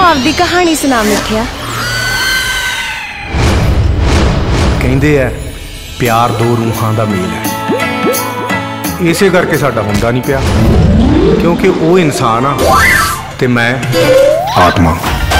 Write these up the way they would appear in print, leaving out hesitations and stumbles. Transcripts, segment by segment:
आपदी कहानी सुना मिठिया। कहंदे है प्यार दो रूहां दा मेल है, इसे करके साडा हुंदा नहीं पिया, क्योंकि वो इंसान आ ते मैं आत्मा।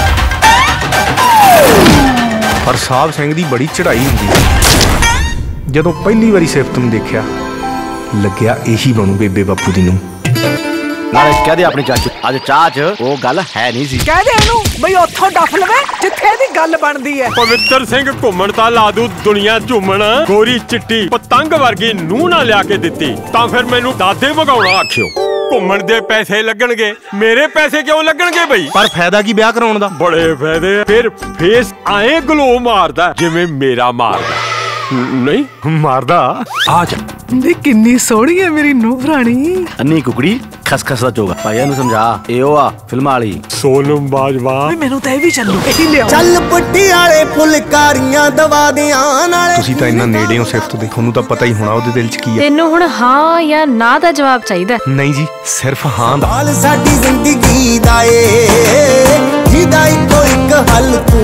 पर साहब सिंह दी बड़ी चढ़ाई हुंदी है। जदों पहली बारी सिफत नूं देखिया लग्या यही बनू बेबे बापू दी नूं। नाले कह दे अपनी चाची अज चाह च वो गल है नहीं सी। कह दे इनू बई उत्थों डफ लवे जिथे दी गल बनदी है। पवित्र सिंह घुम्मण ता ला दू दुनिया झूमण, गोरी चिट्टी पतंग वर्गी नूं ना लिया के दित्ती तां फिर मैनू दादे भगाउणा आखियो। घुम्मण दे पैसे लगणगे, मेरे पैसे क्यों लगणगे बई? पर फायदा की ब्याह कराउण दा? बड़े फायदे। फिर फेस आए ग्लो मारदा जिवें मेरा मारदा नहीं मारदा। आ जा नी किन्नी सोहनी है मेरी नूंह राणी। अन्नी कुकड़ी खसखस दा चोगा भाईया नूं समझा ए ओ आ फिल्म वाली सोनम बाजवा। मैनू तां भी चलो यही ले आओ। चल पुट्टी वाले फुलकारियां दवा दियां नाले। तुसी तां इन्ना नेड़े हो सिफत दे, थोनू तां पता ही होना ओहदे दिल च की है। तेनू हुण हाँ या ना दा जवाब चाहिदा? नहीं जी, सिर्फ हाँ दा। हाल साडी जिंदगी दा ए जिदा इको इक हल तू।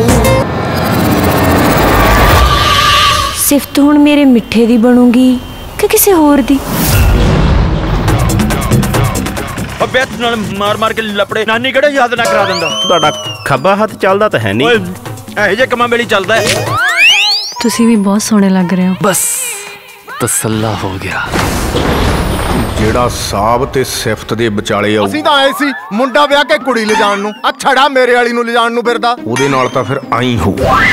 सिफत हुण मेरे मिठे दी बनूगी कि किसी होर दी? बेत नाल मार मार के लपड़े नानी किहड़ा याद ना करा दिंदा। तुहाडा खब्बा हत्थ चलदा तां है नहीं, ਇਹੋ ਜਿਹੇ ਕੰਮਾਂ ਵੇਲੇ ਚੱਲਦਾ ਹੈ। ਤੁਸੀਂ ਵੀ ਬਹੁਤ ਸੋਹਣੇ ਲੱਗ ਰਹੇ ਹੋ। बस तसल्ला हो गया। ਜਿਹੜਾ ਸਾਬ ਤੇ ਸਿਫਤ ਦੇ ਵਿਚਾਲੇ ਆਉ, ਅਸੀਂ ਤਾਂ ਆਏ ਸੀ ਮੁੰਡਾ ਵਿਆਹ ਕੇ ਕੁੜੀ ਲਿਜਾਣ ਨੂੰ, ਆ ਛੜਾ ਮੇਰੇ ਵਾਲੀ ਨੂੰ ਲਿਜਾਣ ਨੂੰ ਫਿਰਦਾ। ਉਹਦੇ ਨਾਲ ਤਾਂ ਫਿਰ ਆਈ ਹੋ।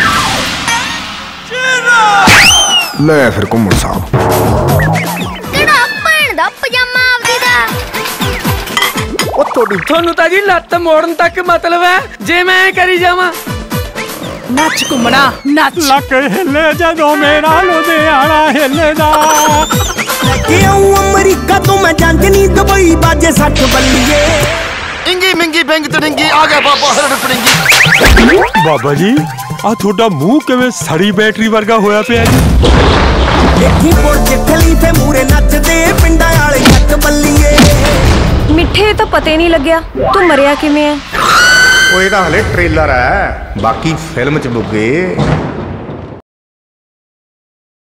ਲੈ ਫਿਰ ਘੁੰਮਣ ਸਾਹਿਬ ਕਿਹੜਾ ਭੈਣ ਦਾ ਪਜਾਮਾ ਆਪਦੀ ਦਾ। ਉਹ ਤੁਹਾਨੂੰ ਤਾਂ ਜੀ ਲੱਤ ਮੋੜਨ ਤੱਕ ਮਤਲਬ ਹੈ। ਜੇ ਮੈਂ ਕਰੀ ਜਾਵਾਂ ਨੱਚ ਘੁੰਮਣਾ ਨੱਚ। ਲੱਕ ਹਿੱਲੇ ਜਦੋਂ ਮੇਰਾ ਲੁਧਿਆਣਾ ਹਿੱਲਦਾ। ਕਿਉਂ ਅਮਰੀਕਾ ਤੋਂ ਮੈਂ ਜਾਂਦੀ ਨਹੀਂ ਦੁਬਈ ਬਾਜੇ 60 ਬੱਲੀਏ। ਇੰਗੀ ਮਿੰਗੀ ਬਿੰਗ ਤੜਿੰਗੀ ਆ ਗਿਆ ਬਾਬਾ ਹਰੜ ਪੜਿੰਗੀ। ਬਾਬਾ ਜੀ ਆ ਤੁਹਾਡਾ ਮੂੰਹ ਕਿਵੇਂ ਸੜੀ ਬੈਟਰੀ ਵਰਗਾ ਹੋਇਆ ਪਿਆ ਜੀ? ਦੇਖੀ ਬੁਰਜ ਖਲੀਫੇ ਮੂਰੇ ਨੱਚਦੇ ਪਿੰਡਾਂ ਵਾਲੇ ਜੱਟ ਬੱਲੀਏ। ਮਿੱਠੇ ਤਾਂ ਪਤਾ ਹੀ ਨਹੀਂ ਲੱਗਿਆ ਤੂੰ ਮਰਿਆ ਕਿਵੇਂ ਹੈ। ਉਹ ਇਹਦਾ ਹਲੇ ਟ੍ਰੇਲਰ ਹੈ, ਬਾਕੀ ਫਿਲਮ ਚ ਬੁੱਗੇ।